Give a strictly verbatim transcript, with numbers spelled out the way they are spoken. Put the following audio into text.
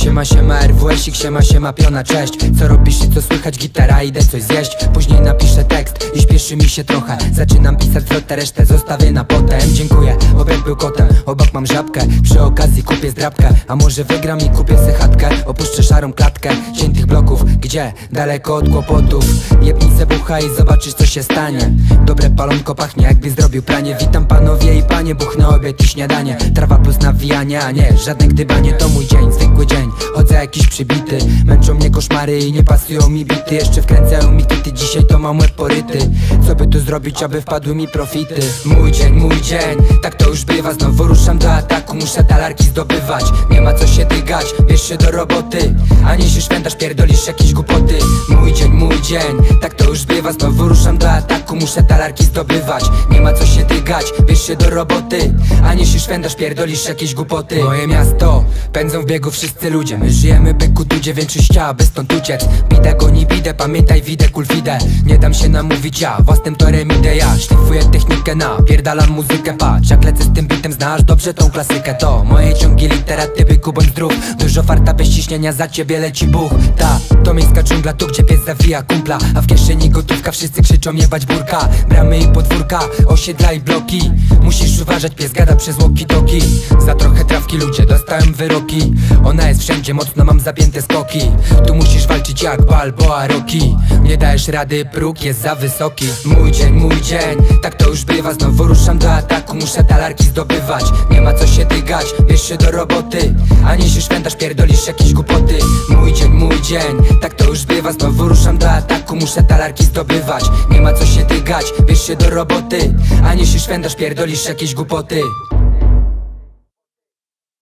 Siema, siema, R W S-ik, siema, siema, piona, cześć. Co robisz i co słychać? Gitara, idę coś zjeść. Później napiszę tekst i śpieszy mi się trochę. Zaczynam pisać zwrotę, resztę zostawię na potem. Dziękuję, obiad był kotem, obok mam żabkę. Przy okazji kupię zdrabkę, a może wygram i kupię se chatkę. Opuszczę szarą klatkę ciętych bloków, gdzie? Daleko od kłopotów. Jebnij se bucha i zobaczysz, co się stanie. Dobre palonko pachnie, jakby zrobił pranie. Witam panowie i panie, buchnę obiad i śniadanie. Trawa plus nawijanie, a nie żadne gdybanie. To mój dzień, zwykły dzień, chodzę jakiś przybity. Męczą mnie koszmary i nie pasują mi bity. Jeszcze wkręcają mi kity, dzisiaj to mam łeb poryty. Co by tu zrobić, aby wpadły mi profity? Mój dzień, mój dzień, tak to już bywa. Znowu ruszam do ataku, muszę talarki zdobywać. Nie ma co się dygać, bierz się do roboty. A nie się szwędasz, pierdolisz jakieś głupoty. Mój dzień, mój dzień, tak to już bywa. Znowu ruszam do ataku, muszę talarki zdobywać. Nie ma co się dygać, bierz się do roboty. A nie się szwędasz, pierdolisz jakieś głupoty. Moje miasto, pędzą w biegu wszyscy ludzie. My żyjemy byku tu, większość chciała by stąd uciec. Bida goni bidę, pamiętaj widę, kulfidę. Nie dam się namówić, ja własnym torem idę ja. Szlifuję technikę na, pierdalam muzykę. Patrz jak lecę z tym bitem, znasz dobrze tą klasykę. To moje ciągi literaty, byku bądź zdrów. Dużo farta bez ciśnienia, za ciebie leci buch. Ta, to miejska dżungla, tu gdzie pies zawija kumpla. A w kieszeni gotówka, wszyscy krzyczą jebać burka. Bramy i podwórka, osiedla i bloki. Musisz uważać, pies gada przez walkie-talkie. Za trochę trawki ludzie dostałem wyroki. Ona jest wszędzie, mocno mam zapięte skoki. Tu musisz walczyć jak Balboa Rocky. Nie dajesz rady, próg jest za wysoki. Mój dzień, mój dzień, tak to już bywa. Znowu ruszam do ataku, muszę talarki zdobywać. Nie ma co się dygać, bierz się do roboty. A nie się szwędasz, pierdolisz jakieś głupoty. Mój dzień, mój dzień, tak to już bywa. Znowu ruszam do ataku, muszę talarki zdobywać. Nie ma co się dygać, bierz się do roboty. A nie się szwędasz, pierdolisz jakieś głupoty.